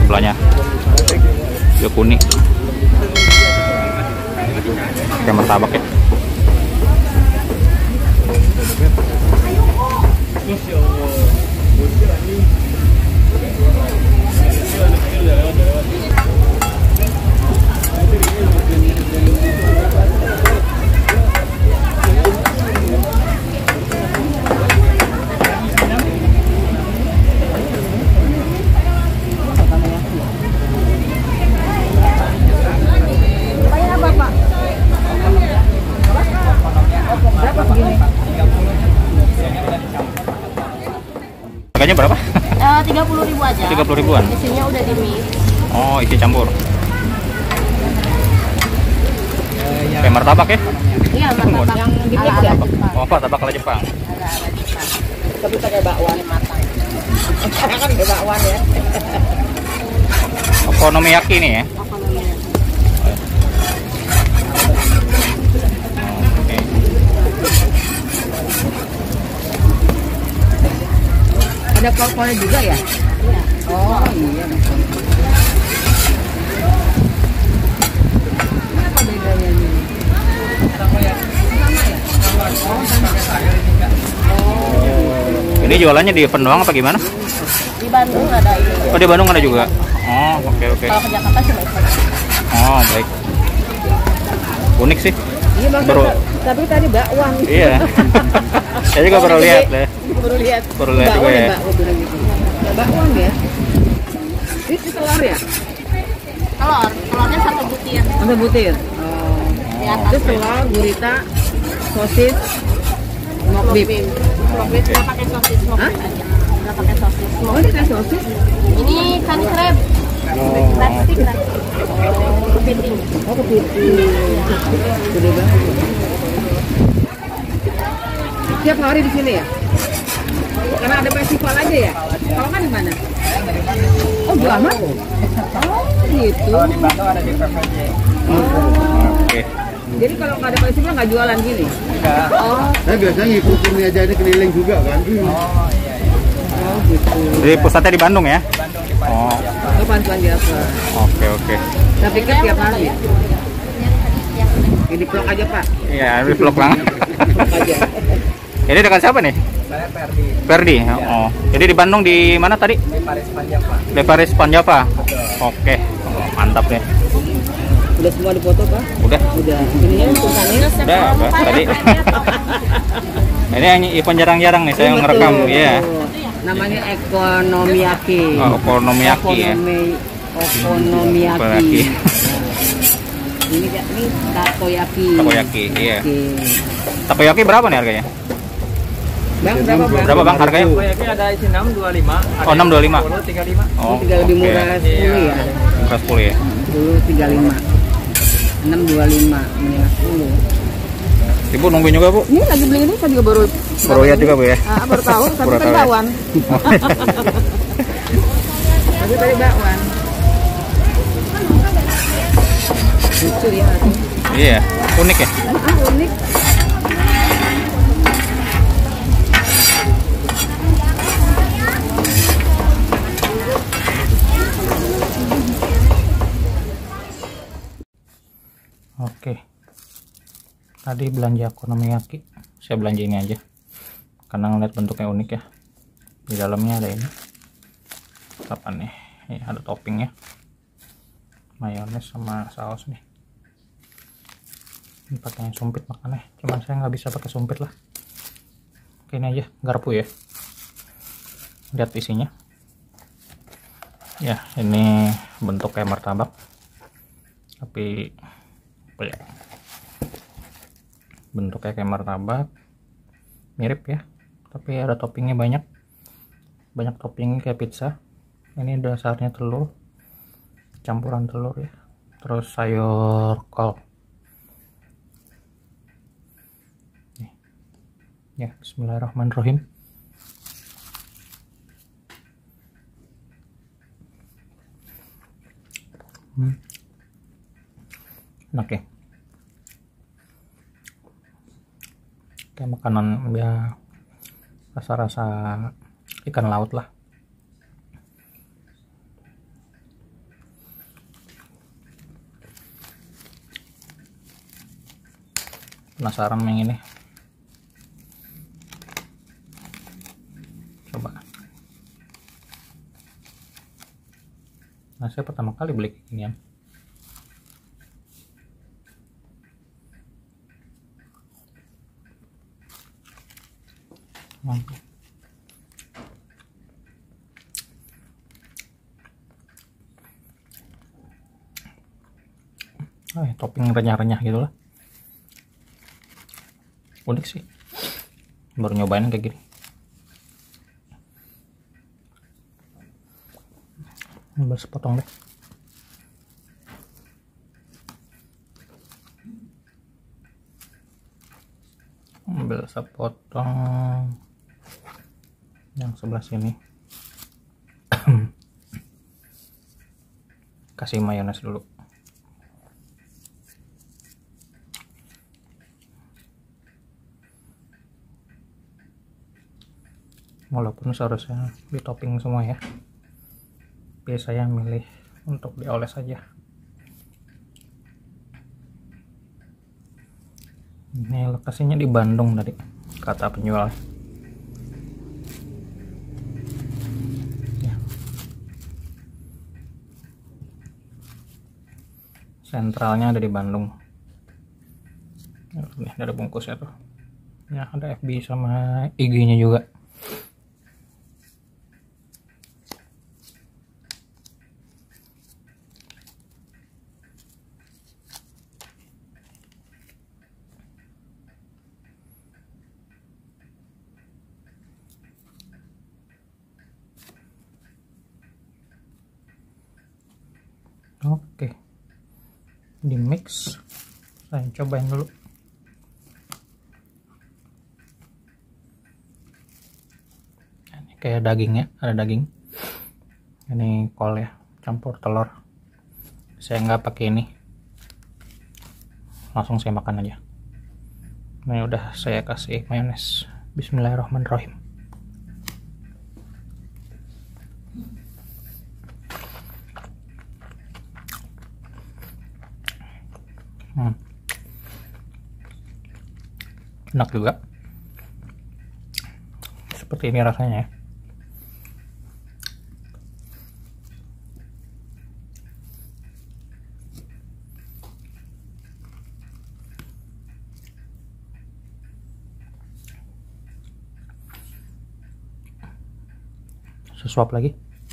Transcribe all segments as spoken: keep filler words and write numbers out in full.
sebelahnya juga kuning. Kayak martabak ya. Harganya berapa? Tiga puluh ribu aja. Tiga puluh ribuan. Isinya udah di mix. Oh, isi campur. Kayak martabak ya? Iya, martabak yang di mix ya. Oh, apa martabak ala Jepang? Ada ala Jepang. Tapi pakai bakwan matang. Kan pakai bakwan ya. Okonomiyaki nih ya. Ada kol-kolnya juga ya? Iya. Oh iya. Apa bedanya ini? Sama ya? Sama ya? Oh, sama. Oh. Ini jualannya di event doang apa gimana? Di Bandung ada ini. Oh, di Bandung ada juga. Oh, oke oke. Kalau ke Jakarta cuma event. Oh, baik. Unik sih. Iya, Bang. Baru. Tapi tadi bakwan. Iya. Saya juga baru lihat deh. Baru lihat. Baru lihat juga ya. Bakwan ya. Ini telur ya? Telur, telurnya satu butir. Satu butir. Oh. Di atas. Terus telur, gurita, sosis, smoked beef. Smoked beef nggak pakai sosis, smoked beef aja. Nggak pakai sosis. Oh, ini kayak sosis? Ini kan crab. Crab stick kan? Oh, kepiting. Oh, kepiting. Gede banget. Tiap hari di sini ya? Karena ada festival aja ya? Kalau kan di mana? Oh, di Lama? Oh, gitu. Kalau di Bandung ada di P V J. Oh. Oke. Jadi kalau nggak ada festival nggak jualan gini? Enggak. Oh. Saya biasanya ngikutin aja ini keliling juga kan. Oh, iya, iya. Oh, gitu. Jadi pusatnya di Bandung ya? Di Bandung di Bandung. Oh. Oh, bantuan jasa. Oke oke. Saya pikir tiap hari ya? Ini vlog aja, Pak. Iya, ini vlog banget. Vlog aja. Ini dengan siapa nih? Saya Ferdi. Ferdi. Oh. Jadi di Bandung di mana tadi? Di Paris Panjapa. Di Paris Panjapa. Oke. Oh, mantap nih. Udah semua difoto, Pak? Udah. Udah. Ini ya tulisannya. Udah, Pak. Tadi. Ini hanya event jarang-jarang nih saya ngerekam, iya. Namanya Okonomiyaki. Oh, Okonomiyaki ya. Okonomiyaki. Okonomiyaki. Ini ini takoyaki. Takoyaki, iya. Oke. Takoyaki berapa nih harganya? Bang, berapa, Bang? Berapa Bang harganya? Takoyaki ada isi enam dua puluh lima. Oh, enam dua puluh lima. sepuluh tiga puluh lima. Oh, Tiga lebih oke. murah sepuluh ya. Murah sepuluh ya. sepuluh tiga puluh lima. enam dua puluh lima, mendingan sepuluh. Ibu nungguin juga, Bu? Ini lagi beli ini saya juga baru Baru lihat juga, Bu ya. Ah, baru tahu, tapi Baru tadi tahu ya. bakwan. Tapi tadi bakwan. Lucu ya. Iya, unik ya. Ah, unik. Oke. Tadi belanja Okonomiyaki. Saya belanja ini aja. Karena ngeliat bentuknya unik ya. Di dalamnya ada ini. Apa nih? Ini ada toppingnya. Mayones sama saus nih. Ini pakai yang sumpit makannya. Cuman saya nggak bisa pakai sumpit lah. Oke, ini aja garpu ya. Lihat isinya. Ya, ini bentuk kayak martabak. Tapi apa ya? Bentuknya kayak martabak. Mirip ya. Tapi ada toppingnya banyak. Banyak topping kayak pizza. Ini dasarnya telur. Campuran telur ya. Terus sayur kol. Nih. Ya, bismillahirrahmanirrahim. Hmm. Oke. Kayak makanan ya rasa-rasa ikan laut lah. penasaran yang ini. Coba. Nah, saya pertama kali beli kayak ginian. Mantap. Oh, ya, topping renyah-renyah gitu lah. Unik sih. Baru nyobain kayak gini. Ambil sepotong deh. Ambil sepotong yang sebelah sini. Kasih mayones dulu. Walaupun seharusnya di topping semua ya, tapi saya milih untuk dioles saja. Ini lokasinya di Bandung tadi kata penjual ya. Sentralnya ada di Bandung. Nih dari bungkusnya tuh ya, ada F B sama I G nya juga. Oke, di mix, saya cobain dulu. Ini kayak dagingnya, ada daging. Ini kol ya, campur telur. Saya nggak pakai ini, langsung saya makan aja. Ini udah saya kasih mayones. Bismillahirrahmanirrahim. Hmm. Enak juga, seperti ini rasanya ya. Sesuap lagi.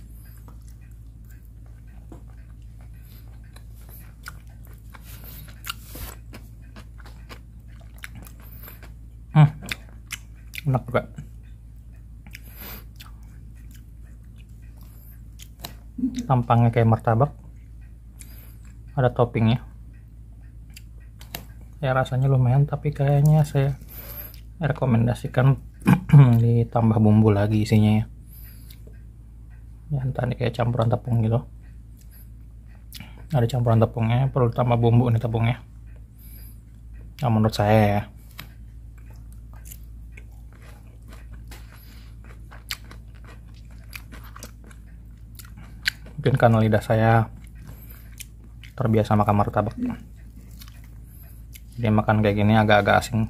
Hmm, enak juga. Tampangnya kayak martabak, ada toppingnya. Ya rasanya lumayan, tapi kayaknya saya rekomendasikan ditambah bumbu lagi isinya ya. Ya entah ini kayak campuran tepung gitu. Ada campuran tepungnya, perlu tambah bumbu nih tepungnya. Nah, menurut saya ya. Mungkin karena lidah saya terbiasa makan martabak, dia makan kayak gini agak-agak asing.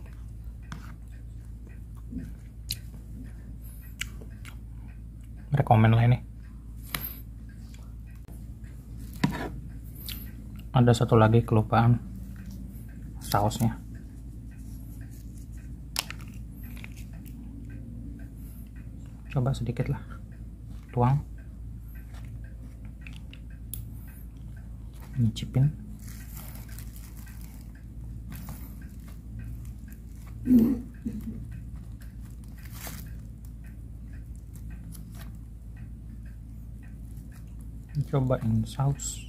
Rekomen lah ini. Ada satu lagi kelupaan, sausnya. Coba sedikit lah, tuang. Nyicipin. Cobain saus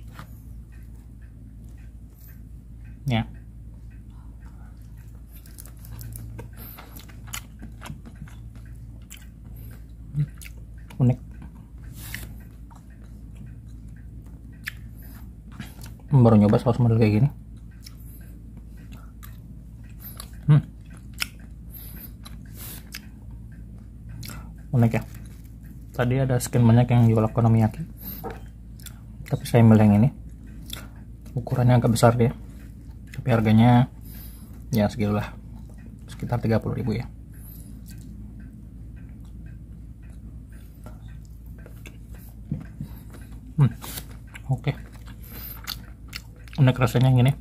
ya. Unik. Baru nyoba saus model kayak gini. Hmm. Unik ya. Tadi ada sekian banyak yang jual okonomiyaki, tapi saya milih yang ini. Ukurannya agak besar dia, tapi harganya ya segitulah. sekitar tiga puluh ribu ya. Hmm, oke. Okay. Unik rasanya gini.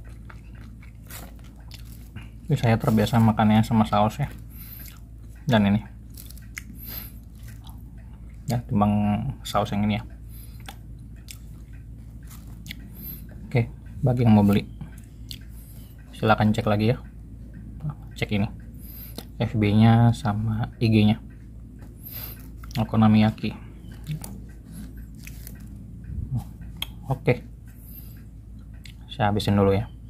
Ini saya terbiasa makannya sama saus ya. Dan ini. Ya, timbang saus yang ini ya. Oke, bagi yang mau beli silahkan cek lagi ya. Cek ini. F B-nya sama I G-nya. Okonomiyaki. Oke. Saya habisin dulu ya.